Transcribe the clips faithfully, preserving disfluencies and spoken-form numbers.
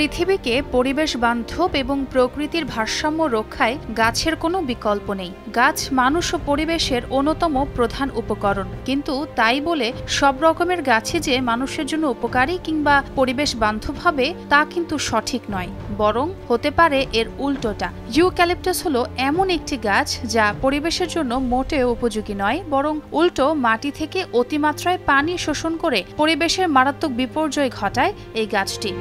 পৃথিবীকে পরিবেশ বান্ধব এবং প্রকৃতির ভারসাম্য রক্ষায় গাছের কোনো বিকল্প নেই। গাছ মানুষ ও পরিবেশের অন্যতম প্রধান উপকরণ, কিন্তু তাই বলে সব রকমের গাছই যে মানুষের জন্য উপকারী কিংবা পরিবেশ বান্ধব হবে তা কিন্তু সঠিক নয়, বরং হতে পারে এর উল্টোটা। ইউক্যালিপটাস হলো এমন একটি গাছ যা পরিবেশের জন্য মোটেও উপযোগী নয়, বরং উল্টো মাটি থেকে অতিমাত্রায় পানি শোষণ করে পরিবেশের মারাত্মক বিপর্যয় ঘটায় এই গাছটি।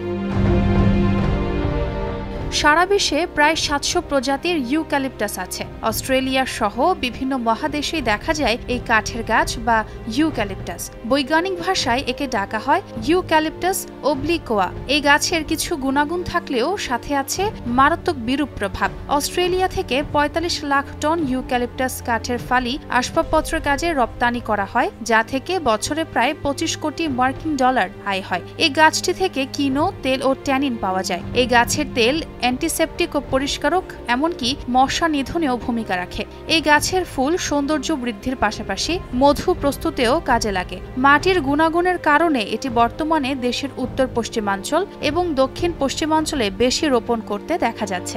সারা বিশ্বে প্রায় সাতশো প্রজাতির ইউক্যালিপটাস আছে। অস্ট্রেলিয়া সহ বিভিন্ন মহাদেশেই দেখা যায় এই কাঠের গাছ বা ইউক্যালিপটাস। বৈজ্ঞানিক ভাষায় একে ডাকা হয় ইউক্যালিপটাস ওবলিকোয়া। এই গাছের কিছু গুণাগুণ থাকলেও সাথে আছে মারাত্মক বিরূপ প্রভাব। অস্ট্রেলিয়া থেকে পঁয়তাল্লিশ লাখ টন ইউক্যালিপটাস কাঠের ফালি আসবাবপত্রের কাজে রপ্তানি করা হয়, যা থেকে বছরে প্রায় পঁচিশ কোটি মার্কিন ডলার আয় হয়। এই গাছটি থেকে কিনো, তেল ও ট্যানিন পাওয়া যায়। এই গাছের তেল অ্যান্টিসেপটিক ও পরিষ্কারক, এমনকি মশা নিধনেও ভূমিকা রাখে। এই গাছের ফুল সৌন্দর্য বৃদ্ধির পাশাপাশি মধু প্রস্তুতেও কাজে লাগে। মাটির গুণাগুণের কারণে এটি বর্তমানে দেশের উত্তর পশ্চিমাঞ্চল এবং দক্ষিণ পশ্চিমাঞ্চলে বেশি রোপণ করতে দেখা যাচ্ছে।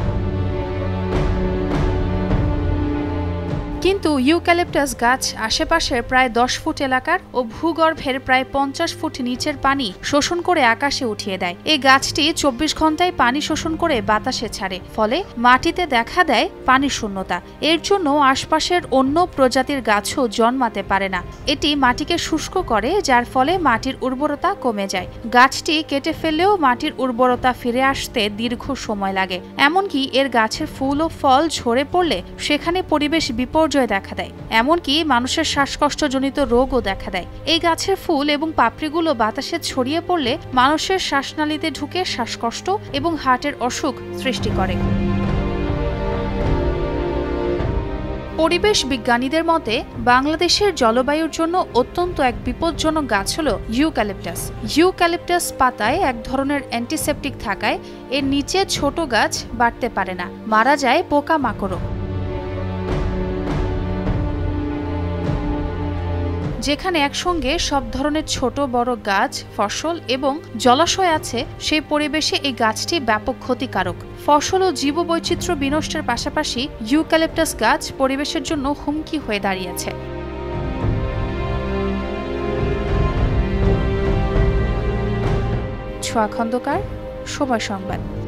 কিন্তু ইউক্যালিপটাস গাছ আশেপাশের প্রায় দশ ফুট এলাকার ও ভূগর্ভের প্রায় পঞ্চাশ ফুট নিচের পানি শোষণ করে আকাশে উঠিয়ে দেয়। এই গাছটি চব্বিশ ঘন্টায় পানি শোষণ করে বাতাসে ছাড়ে, ফলে মাটিতে দেখা দেয় পানি শূন্যতা। এর জন্য আশপাশের অন্য প্রজাতির গাছও জন্মাতে পারে না। এটি মাটিকে শুষ্ক করে, যার ফলে মাটির উর্বরতা কমে যায়। গাছটি কেটে ফেললেও মাটির উর্বরতা ফিরে আসতে দীর্ঘ সময় লাগে। এমনকি এর গাছের ফুল ও ফল ঝরে পড়লে সেখানে পরিবেশ বিপর্যয় দেখা দেয়, এমনকি মানুষের শ্বাসকষ্টজনিত রোগও দেখা দেয়। এই গাছের ফুল এবং পাপড়িগুলো বাতাসে ছড়িয়ে পড়লে মানুষের শ্বাসনালীতে ঢুকে শ্বাসকষ্ট এবং হার্টের অসুখ সৃষ্টি করে। পরিবেশ বিজ্ঞানীদের মতে বাংলাদেশের জলবায়ুর জন্য অত্যন্ত এক বিপজ্জনক গাছ হল ইউক্যালিপটাস। ইউক্যালিপটাস পাতায় এক ধরনের অ্যান্টিসেপটিক থাকায় এর নিচে ছোট গাছ বাড়তে পারে না, মারা যায় পোকামাকড়ও। যেখানে একসঙ্গে সব ধরনের ছোট বড় গাছ, ফসল এবং জলাশয় আছে, সেই পরিবেশে এই গাছটি ব্যাপক ক্ষতিকারক। ফসল ও জীববৈচিত্র্য বিনষ্টের পাশাপাশি ইউক্যালিপটাস গাছ পরিবেশের জন্য হুমকি হয়ে দাঁড়িয়েছে। ছোঁয়া খন্দকার, সময় সংবাদ।